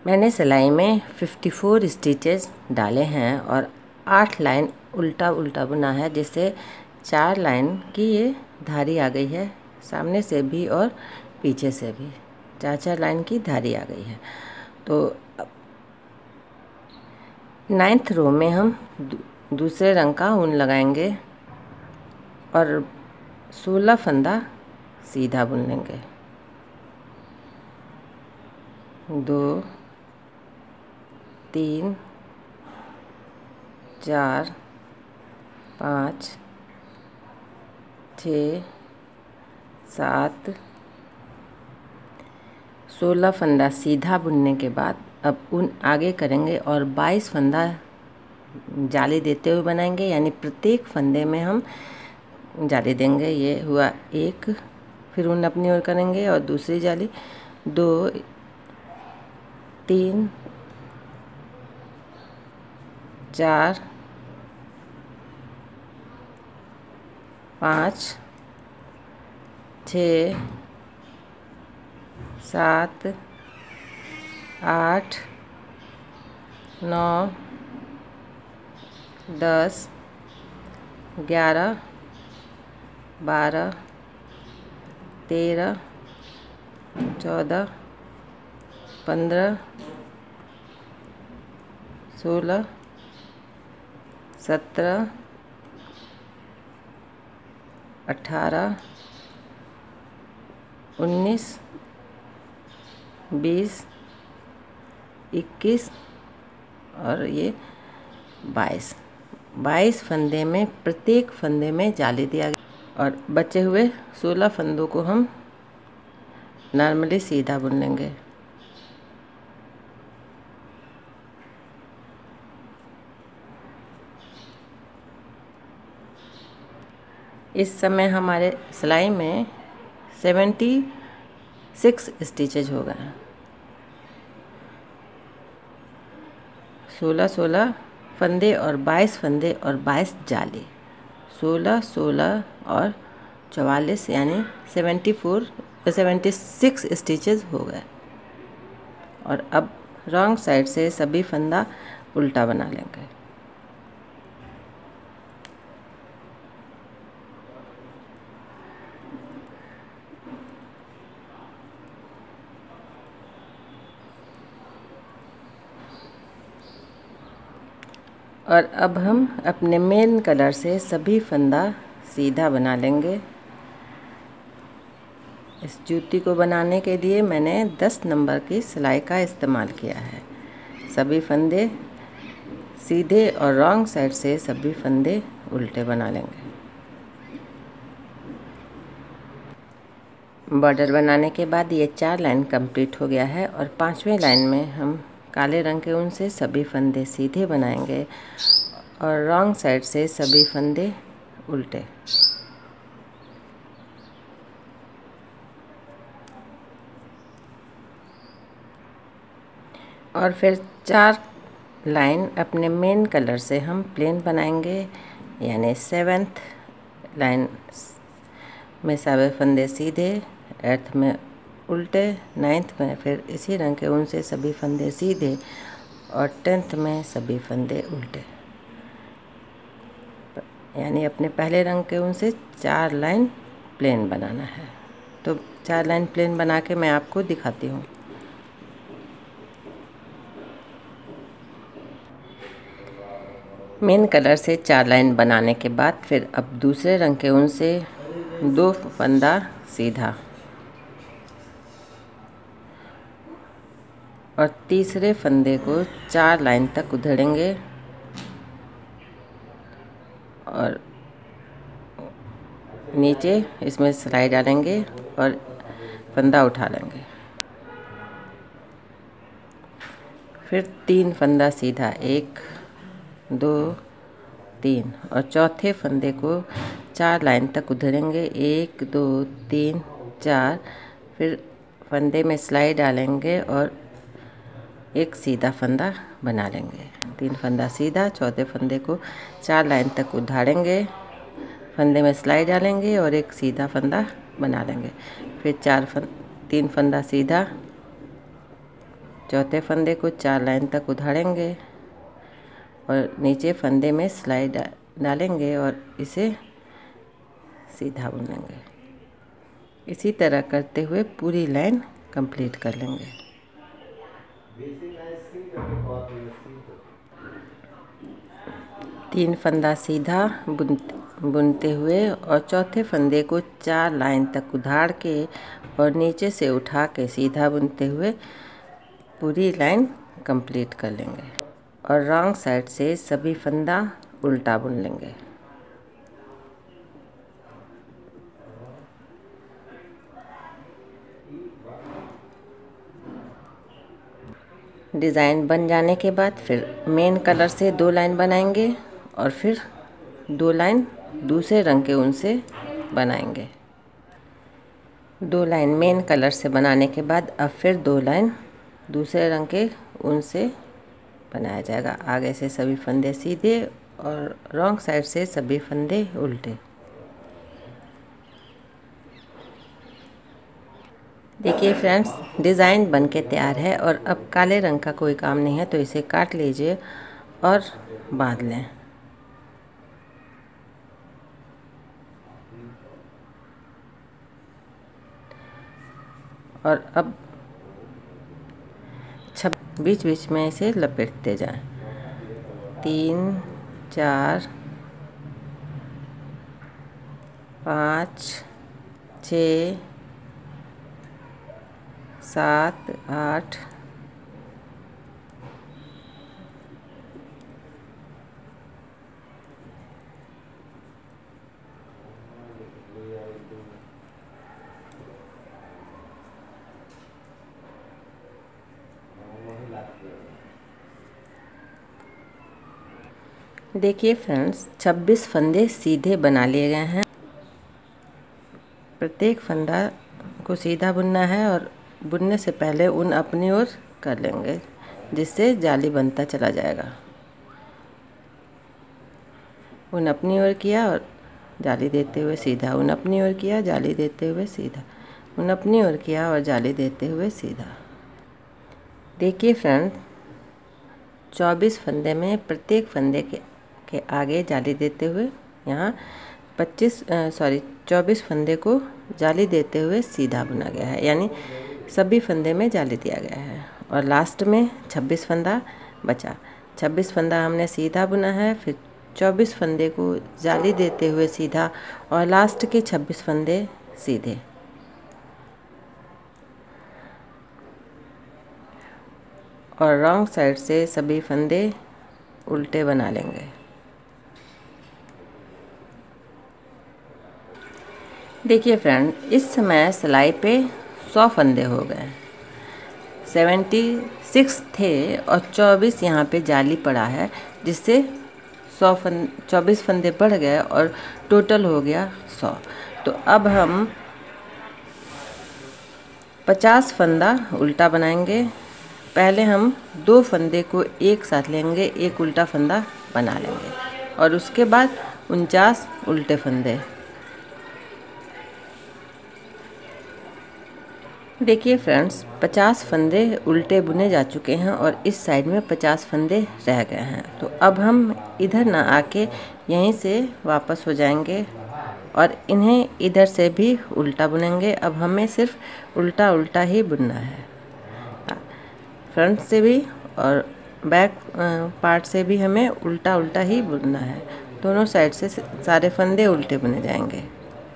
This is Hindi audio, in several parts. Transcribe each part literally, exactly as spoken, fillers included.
मैंने सिलाई में चौवन स्टिचेस डाले हैं और आठ लाइन उल्टा उल्टा बुना है, जिससे चार लाइन की ये धारी आ गई है, सामने से भी और पीछे से भी चार चार लाइन की धारी आ गई है। तो नाइन्थ रो में हम दूसरे रंग का ऊन लगाएंगे और सोलह फंदा सीधा बुन लेंगे। दो, तीन, चार, पाँच, छः, सात, सोलह फंदा सीधा बुनने के बाद अब ऊन आगे करेंगे और बाईस फंदा जाली देते हुए बनाएंगे, यानी प्रत्येक फंदे में हम जाली देंगे। ये हुआ एक, फिर ऊन अपनी ओर करेंगे और दूसरी जाली, दो, तीन, चार, पाँच, छः, सात, आठ, नौ, दस, ग्यारह, बारह, तेरह, चौदह, पंद्रह, सोलह, सत्रह, अठारह, उन्नीस, बीस, इक्कीस और ये बाईस। बाईस फंदे में प्रत्येक फंदे में जाली दिया गया और बचे हुए सोलह फंदों को हम नॉर्मली सीधा बुन लेंगे। इस समय हमारे सिलाई में सेवेंटी सिक्स स्टिचेज हो गए हैं। सोलह सोलह फंदे और बाईस फंदे और बाईस जाली, सोलह सोलह और चवालीस यानी seventy four seventy six stitches हो गए। और अब रॉन्ग साइड से सभी फंदा उल्टा बना लेंगे। और अब हम अपने मेन कलर से सभी फंदा सीधा बना लेंगे। इस जूती को बनाने के लिए मैंने दस नंबर की सिलाई का इस्तेमाल किया है। सभी फंदे सीधे और रॉन्ग साइड से सभी फंदे उल्टे बना लेंगे। बॉर्डर बनाने के बाद ये चार लाइन कंप्लीट हो गया है और पांचवें लाइन में हम काले रंग के ऊन से सभी फंदे सीधे बनाएंगे और रॉन्ग साइड से सभी फंदे उल्टे। और फिर चार लाइन अपने मेन कलर से हम प्लेन बनाएंगे, यानी सेवेंथ लाइन में सभी फंदे सीधे, एट्थ में उल्टे, नाइन्थ में फिर इसी रंग के ऊन से सभी फंदे सीधे और टेंथ में सभी फंदे उल्टे। यानी अपने पहले रंग के ऊन से चार लाइन प्लेन बनाना है। तो चार लाइन प्लेन बना के मैं आपको दिखाती हूँ। मेन कलर से चार लाइन बनाने के बाद फिर अब दूसरे रंग के ऊन से दो फंदा सीधा और तीसरे फंदे को चार लाइन तक उधेड़ेंगे और नीचे इसमें सिलाई डालेंगे और फंदा उठा लेंगे। फिर तीन फंदा सीधा, एक, दो, तीन और चौथे फंदे को चार लाइन तक उधेड़ेंगे, एक, दो, तीन, चार। फिर फंदे में सिलाई डालेंगे और एक सीधा फंदा बना लेंगे। तीन फंदा सीधा, चौथे फंदे को चार लाइन तक उधाड़ेंगे, फंदे में सिलाई डालेंगे और एक सीधा फंदा बना लेंगे। फिर चार फन तीन फंदा सीधा, चौथे फंदे को चार लाइन तक उधारेंगे और नीचे फंदे में सिलाई डालेंगे और इसे सीधा बुनेंगे। इसी तरह करते हुए पूरी लाइन कंप्लीट कर लेंगे। तीन फंदा सीधा बुन बुनते हुए और चौथे फंदे को चार लाइन तक उधार के और नीचे से उठा के सीधा बुनते हुए पूरी लाइन कंप्लीट कर लेंगे और रॉन्ग साइड से सभी फंदा उल्टा बुन लेंगे। डिज़ाइन बन जाने के बाद फिर मेन कलर से दो लाइन बनाएंगे और फिर दो लाइन दूसरे रंग के ऊन से बनाएंगे। दो लाइन मेन कलर से बनाने के बाद अब फिर दो लाइन दूसरे रंग के ऊन से बनाया जाएगा। आगे से सभी फंदे सीधे और रॉन्ग साइड से सभी फंदे उल्टे। देखिए फ्रेंड्स, डिज़ाइन बनके तैयार है और अब काले रंग का कोई काम नहीं है, तो इसे काट लीजिए और बांध लें। और अब छब बीच बीच में इसे लपेटते जाएं। तीन, चार, पाँच, छः, सात, आठ, देखिए फ्रेंड्स, छब्बीस फंदे सीधे बना लिए गए हैं। प्रत्येक फंदा को सीधा बुनना है और बुनने से पहले ऊन अपनी ओर कर लेंगे, जिससे जाली बनता चला जाएगा। ऊन अपनी ओर किया और जाली देते हुए सीधा, ऊन अपनी ओर किया, जाली देते हुए सीधा, ऊन अपनी ओर किया और जाली देते हुए सीधा। देखिए फ्रेंड्स, चौबीस फंदे में प्रत्येक फंदे के के आगे जाली देते हुए यहाँ पच्चीस सॉरी चौबीस फंदे को जाली देते हुए सीधा बुना गया है, यानी सभी फंदे में जाली दिया गया है। और लास्ट में छब्बीस फंदा बचा। छब्बीस फंदा हमने सीधा बुना है, फिर चौबीस फंदे को जाली देते हुए सीधा और लास्ट के छब्बीस फंदे सीधे। और रॉन्ग साइड से सभी फंदे उल्टे बना लेंगे। देखिए फ्रेंड, इस समय सिलाई पे सौ फंदे हो गए। सेवेंटी सिक्स थे और चौबीस यहाँ पे जाली पड़ा है, जिससे सौ फंद चौबीस फंदे बढ़ गए और टोटल हो गया सौ। तो अब हम पचास फंदा उल्टा बनाएंगे। पहले हम दो फंदे को एक साथ लेंगे, एक उल्टा फंदा बना लेंगे और उसके बाद उनचास उल्टे फंदे। देखिए फ्रेंड्स, पचास फंदे उल्टे बुने जा चुके हैं और इस साइड में पचास फंदे रह गए हैं। तो अब हम इधर ना आके यहीं से वापस हो जाएंगे और इन्हें इधर से भी उल्टा बुनेंगे। अब हमें सिर्फ उल्टा उल्टा ही बुनना है, फ्रंट से भी और बैक पार्ट से भी हमें उल्टा उल्टा ही बुनना है। दोनों साइड से सारे फंदे उल्टे बुने जाएंगे।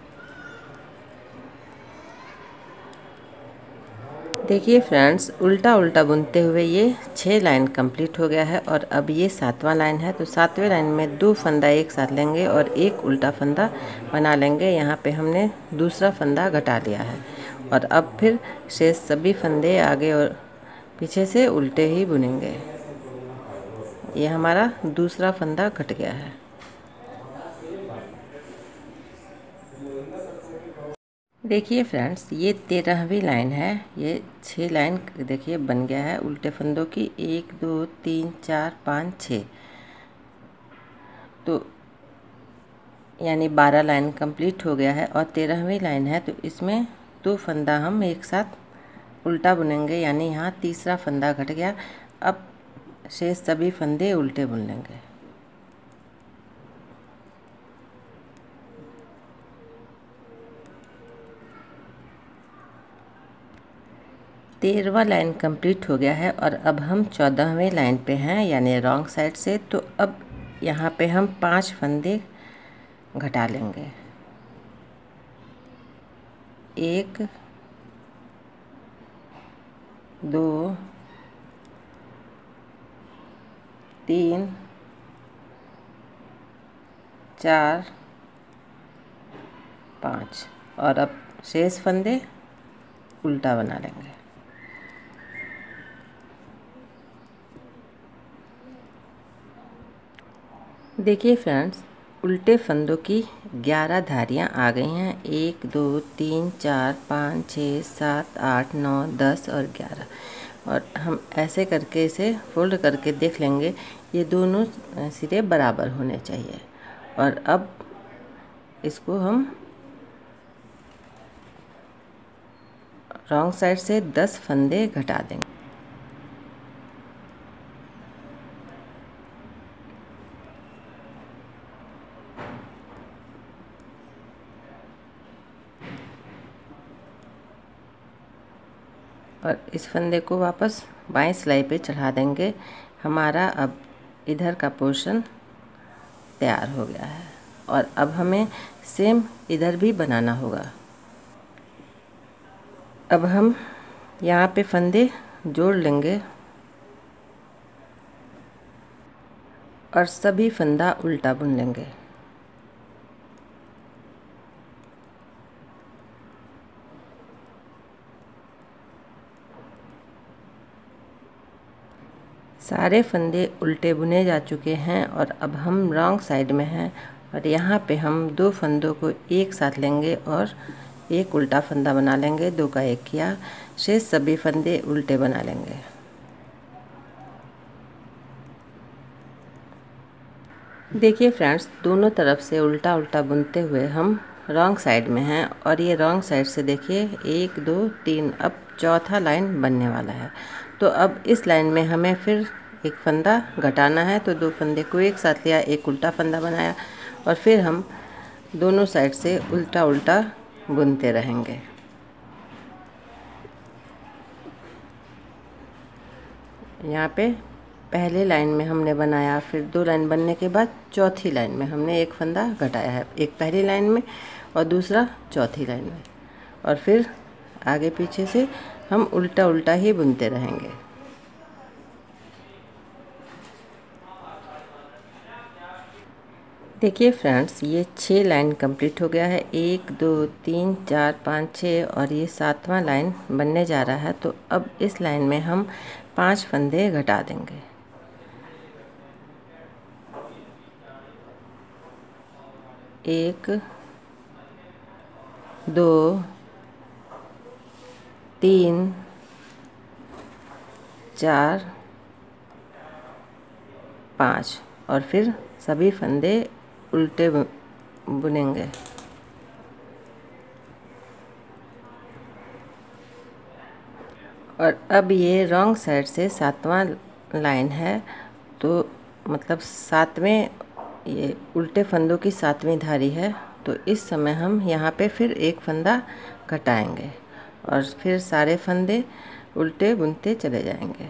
देखिए फ्रेंड्स, उल्टा उल्टा बुनते हुए ये छः लाइन कंप्लीट हो गया है और अब ये सातवां लाइन है। तो सातवें लाइन में दो फंदा एक साथ लेंगे और एक उल्टा फंदा बना लेंगे। यहाँ पे हमने दूसरा फंदा घटा लिया है और अब फिर शेष सभी फंदे आगे और पीछे से उल्टे ही बुनेंगे। ये हमारा दूसरा फंदा घट गया है। देखिए फ्रेंड्स, ये तेरहवीं लाइन है। ये छः लाइन देखिए बन गया है उल्टे फंदों की, एक दो तीन चार पाँच छः, तो यानी बारह लाइन कंप्लीट हो गया है। और तेरहवीं लाइन है तो इसमें दो फंदा हम एक साथ उल्टा बुनेंगे, यानी यहाँ तीसरा फंदा घट गया। अब शेष सभी फंदे उल्टे बुन लेंगे। तेरहवां लाइन कंप्लीट हो गया है और अब हम चौदहवें लाइन पे हैं, यानी रॉन्ग साइड से। तो अब यहाँ पे हम पांच फंदे घटा लेंगे। एक, दो, तीन, चार, पाँच, और अब शेष फंदे उल्टा बना लेंगे। देखिए फ्रेंड्स, उल्टे फंदों की ग्यारह धारियाँ आ गई हैं। एक, दो, तीन, चार, पाँच, छः, सात, आठ, नौ, दस और ग्यारह। और हम ऐसे करके इसे फोल्ड करके देख लेंगे, ये दोनों सिरे बराबर होने चाहिए। और अब इसको हम रॉन्ग साइड से दस फंदे घटा देंगे। और इस फंदे को वापस बाएं सिलाई पे चढ़ा देंगे। हमारा अब इधर का पोर्शन तैयार हो गया है। और अब हमें सेम इधर भी बनाना होगा। अब हम यहाँ पे फंदे जोड़ लेंगे और सभी फंदा उल्टा बुन लेंगे। सारे फंदे उल्टे बुने जा चुके हैं और अब हम रॉन्ग साइड में हैं। और यहाँ पे हम दो फंदों को एक साथ लेंगे और एक उल्टा फंदा बना लेंगे। दो का एक किया, शेष सभी फंदे उल्टे बना लेंगे। देखिए फ्रेंड्स, दोनों तरफ से उल्टा उल्टा बुनते हुए हम रॉन्ग साइड में हैं। और ये रॉन्ग साइड से देखिए, एक, दो, तीन, अब चौथा लाइन बनने वाला है। तो अब इस लाइन में हमें फिर एक फंदा घटाना है। तो दो फंदे को एक साथ लिया, एक उल्टा फंदा बनाया और फिर हम दोनों साइड से उल्टा उल्टा बुनते रहेंगे। यहाँ पे पहले लाइन में हमने बनाया, फिर दो लाइन बनने के बाद चौथी लाइन में हमने एक फंदा घटाया है, एक पहली लाइन में और दूसरा चौथी लाइन में। और फिर आगे पीछे से हम उल्टा उल्टा ही बुनते रहेंगे। देखिए फ्रेंड्स, ये छः लाइन कंप्लीट हो गया है। एक, दो, तीन, चार, पाँच, छः और ये सातवां लाइन बनने जा रहा है। तो अब इस लाइन में हम पांच फंदे घटा देंगे। एक, दो, तीन, चार, पाँच और फिर सभी फंदे उल्टे बुनेंगे। और अब ये रॉन्ग साइड से सातवां लाइन है। तो मतलब सातवें, ये उल्टे फंदों की सातवीं धारी है। तो इस समय हम यहाँ पे फिर एक फंदा घटाएंगे और फिर सारे फंदे उल्टे बुनते चले जाएंगे।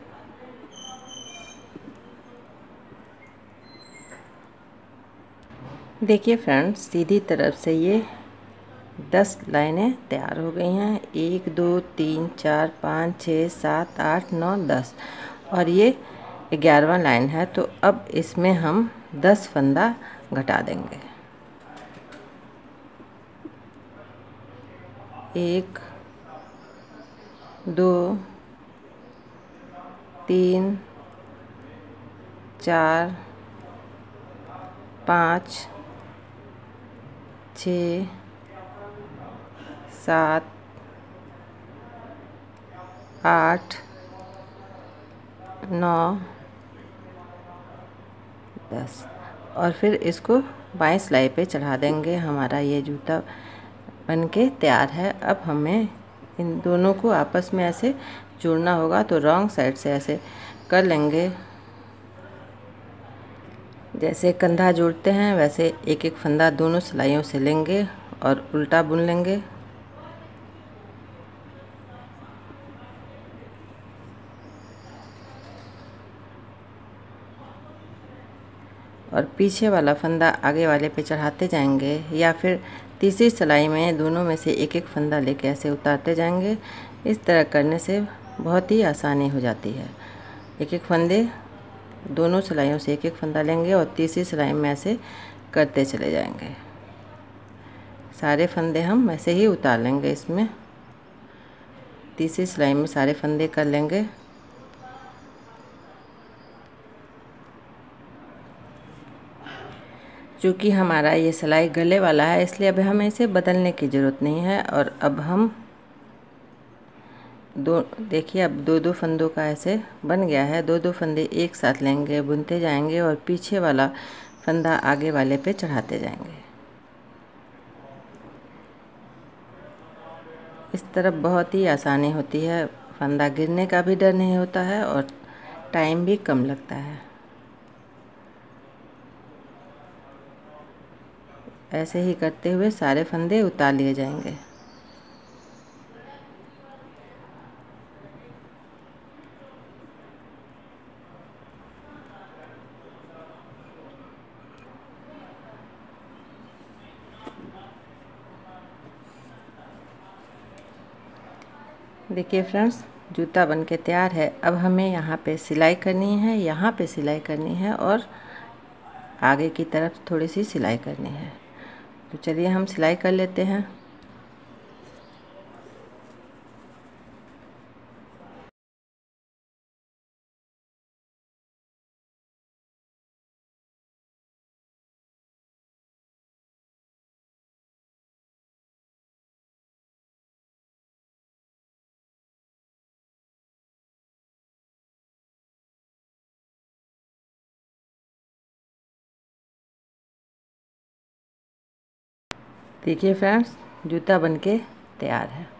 देखिए फ्रेंड्स, सीधी तरफ से ये दस लाइनें तैयार हो गई हैं। एक, दो, तीन, चार, पाँच, छः, सात, आठ, नौ, दस और ये ग्यारहवां लाइन है। तो अब इसमें हम दस फंदा घटा देंगे। एक, दो, तीन, चार, पाँच, छः, सात, आठ, नौ, दस और फिर इसको बाएं सिलाई पे चढ़ा देंगे। हमारा ये जूता बनके तैयार है। अब हमें इन दोनों को आपस में ऐसे जोड़ना होगा। तो रॉन्ग साइड से ऐसे कर लेंगे। जैसे कंधा जोड़ते हैं वैसे एक एक फंदा दोनों सिलाइयों से लेंगे और उल्टा बुन लेंगे। और पीछे वाला फंदा आगे वाले पे चढ़ाते जाएंगे, या फिर तीसरी सिलाई में दोनों में से एक एक फंदा लेके ऐसे उतारते जाएंगे। इस तरह करने से बहुत ही आसानी हो जाती है। एक एक फंदे दोनों सिलाइयों से एक एक फंदा लेंगे और तीसरी सिलाई में ऐसे करते चले जाएंगे। सारे फंदे हम ऐसे ही उतार लेंगे। इसमें तीसरी सिलाई में सारे फंदे कर लेंगे। चूँकि हमारा ये सिलाई गले वाला है इसलिए अब हमें इसे बदलने की ज़रूरत नहीं है। और अब हम दो देखिए अब दो दो फंदों का ऐसे बन गया है। दो दो फंदे एक साथ लेंगे, बुनते जाएंगे और पीछे वाला फंदा आगे वाले पे चढ़ाते जाएंगे। इस तरफ बहुत ही आसानी होती है, फंदा गिरने का भी डर नहीं होता है और टाइम भी कम लगता है। ऐसे ही करते हुए सारे फंदे उतार लिए जाएंगे। देखिए फ्रेंड्स, जूता बन के तैयार है। अब हमें यहाँ पे सिलाई करनी है, यहाँ पे सिलाई करनी है और आगे की तरफ थोड़ी सी सिलाई करनी है। तो चलिए हम सिलाई कर लेते हैं। देखिए फ्रेंड्स, जूता बन के तैयार है।